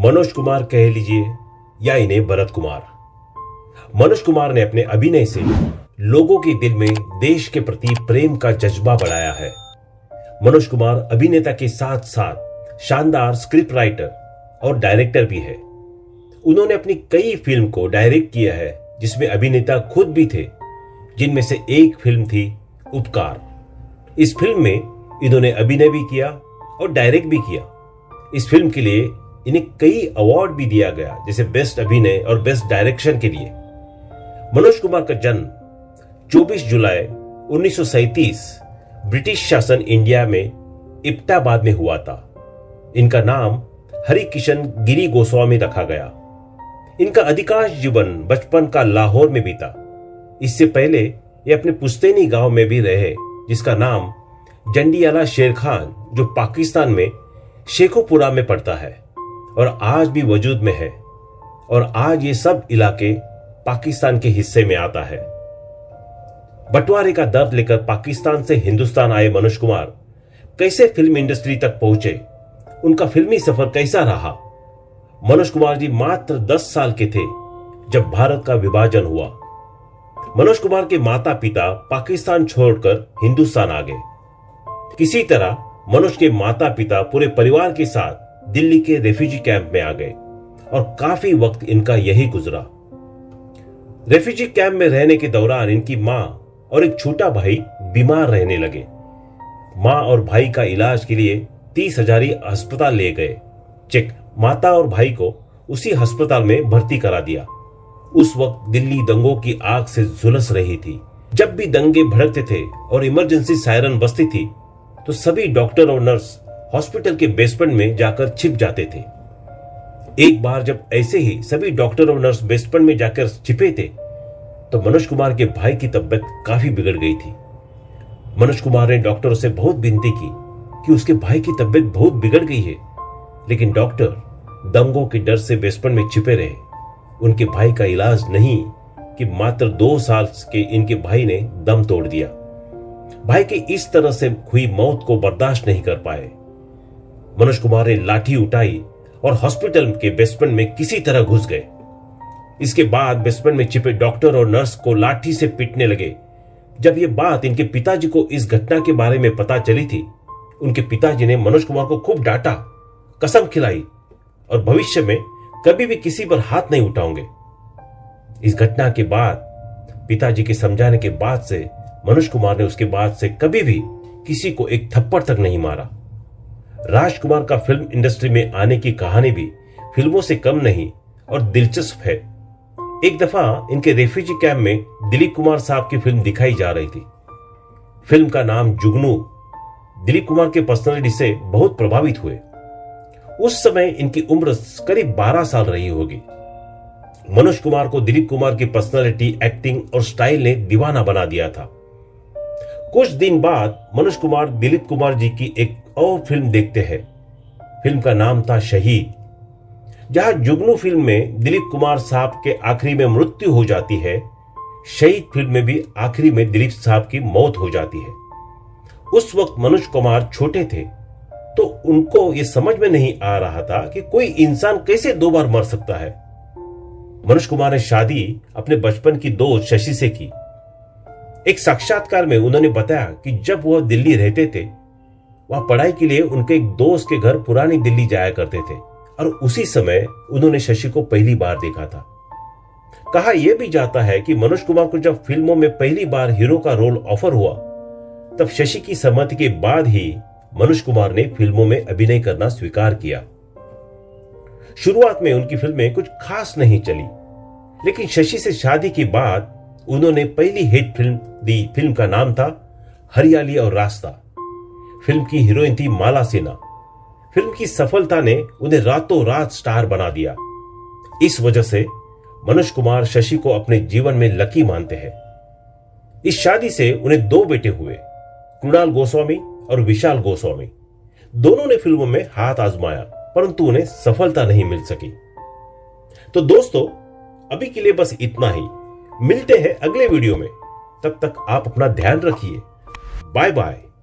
मनोज कुमार कह लीजिए या इन्हें भरत कुमार। मनोज कुमार ने अपने अभिनय से लोगों के दिल में देश के प्रति प्रेम का जज्बा बढ़ाया है। मनोज कुमार अभिनेता के साथ साथ शानदार स्क्रिप्ट राइटर और डायरेक्टर भी है। उन्होंने अपनी कई फिल्म को डायरेक्ट किया है जिसमें अभिनेता खुद भी थे, जिनमें से एक फिल्म थी उपकार। इस फिल्म में इन्होंने अभिनय भी किया और डायरेक्ट भी किया। इस फिल्म के लिए इन्हें कई अवार्ड भी दिया गया, जैसे बेस्ट अभिनय और बेस्ट डायरेक्शन के लिए। मनोज कुमार का जन्म 24 जुलाई 1937 ब्रिटिश शासन इंडिया में इब्टाबाद में हुआ था। इनका नाम हरिकिशन गिरी गोस्वामी रखा गया। इनका अधिकांश जीवन बचपन का लाहौर में बीता। इससे पहले ये अपने पुश्तैनी गांव में भी रहे, जिसका नाम जंडियाला शेर खान, जो पाकिस्तान में शेखोपुरा में पड़ता है और आज भी वजूद में है। और आज ये सब इलाके पाकिस्तान के हिस्से में आता है। बंटवारे का दर्द लेकर पाकिस्तान से हिंदुस्तान आए मनोज कुमार कैसे फिल्म इंडस्ट्री तक पहुंचे, उनका फिल्मी सफर कैसा रहा। मनोज कुमार जी मात्र 10 साल के थे जब भारत का विभाजन हुआ। मनोज कुमार के माता पिता पाकिस्तान छोड़कर हिंदुस्तान आ गए। किसी तरह मनोज के माता पिता पूरे परिवार के साथ दिल्ली के रेफ्यूजी कैंप में आ गए और काफी वक्त इनका यही गुजरा। रेफ्यूजी कैंप में रहने के दौरान इनकी मां और एक छोटा भाई बीमार रहने लगे। मां और भाई का इलाज के लिए 30,000 अस्पताल ले गए। चेक माता और भाई को उसी अस्पताल में भर्ती करा दिया। उस वक्त दिल्ली दंगों की आग से झुलस रही थी। जब भी दंगे भड़कते थे और इमरजेंसी सायरन बजती थी तो सभी डॉक्टर और नर्स हॉस्पिटल के बेसमेंट में जाकर छिप जाते थे। एक बार जब ऐसे ही सभी डॉक्टर और नर्स बेसमेंट में जाकर छिपे थे तो मनोज कुमार के भाई की तबीयत काफी बिगड़ गई थी। मनोज कुमार ने डॉक्टरों से बहुत विनती की कि उसके भाई की तबीयत बहुत बिगड़ गई है, लेकिन डॉक्टर दंगों के डर से बेसमेंट में छिपे रहे। उनके भाई का इलाज नहीं कि मात्र 2 साल के इनके भाई ने दम तोड़ दिया। भाई की इस तरह से हुई मौत को बर्दाश्त नहीं कर पाए। मनोज कुमार ने लाठी उठाई और हॉस्पिटल के बेसमेंट में किसी तरह घुस गए। इसके बाद बेसमेंट में छिपे डॉक्टर और नर्स को लाठी से पीटने लगे। जब यह बात इनके पिताजी को इस घटना के बारे में पता चली थी, उनके पिताजी ने मनोज कुमार को खूब डांटा, कसम खिलाई और भविष्य में कभी भी किसी पर हाथ नहीं उठाऊंगे। इस घटना के बाद पिताजी के समझाने के बाद से मनोज कुमार ने उसके बाद से कभी भी किसी को एक थप्पड़ तक नहीं मारा। राजकुमार का फिल्म इंडस्ट्री में आने की कहानी भी फिल्मों से कम नहीं और दिलचस्प है। एक दफा इनके रेफ्यूजी कैंप में दिलीप कुमार साहब की फिल्म दिखाई जा रही थी। फिल्म का नाम जुगनू। दिलीप कुमार के पर्सनालिटी से बहुत प्रभावित हुए। उस समय इनकी उम्र करीब 12 साल रही होगी। मनोज कुमार को दिलीप कुमार की पर्सनालिटी, एक्टिंग और स्टाइल ने दीवाना बना दिया था। कुछ दिन बाद मनोज कुमार दिलीप कुमार जी की एक और फिल्म देखते हैं। फिल्म का नाम था शहीद। जहां जुगनू फिल्म में दिलीप कुमार साहब के आखिरी में मृत्यु हो जाती है, शहीद फिल्म में भी आखिरी में दिलीप साहब की मौत हो जाती है। उस वक्त मनोज कुमार छोटे थे तो उनको यह समझ में नहीं आ रहा था कि कोई इंसान कैसे 2 बार मर सकता है। मनोज कुमार ने शादी अपने बचपन की दोस्त शशि से की। एक साक्षात्कार में उन्होंने बताया कि जब वह दिल्ली रहते थे, वह पढ़ाई के लिए उनके एक दोस्त के घर पुरानी दिल्ली जाया करते थे और उसी समय उन्होंने शशि को पहली बार देखा था। कहा यह भी जाता है कि मनोज कुमार को जब फिल्मों में पहली बार हीरो का रोल ऑफर हुआ, तब शशि की सहमति के बाद ही मनोज कुमार ने फिल्मों में अभिनय करना स्वीकार किया। शुरुआत में उनकी फिल्में कुछ खास नहीं चली, लेकिन शशि से शादी के बाद उन्होंने पहली हिट फिल्म दी। फिल्म का नाम था हरियाली और रास्ता। फिल्म की हीरोइन थी माला सिन्हा। फिल्म की सफलता ने उन्हें रातों रात स्टार बना दिया। इस वजह से मनोज कुमार शशि को अपने जीवन में लकी मानते हैं। इस शादी से उन्हें 2 बेटे हुए, कृणाल गोस्वामी और विशाल गोस्वामी। दोनों ने फिल्मों में हाथ आजमाया परंतु उन्हें सफलता नहीं मिल सकी। तो दोस्तों, अभी के लिए बस इतना ही। मिलते हैं अगले वीडियो में। तब तक आप अपना ध्यान रखिए। Bye bye.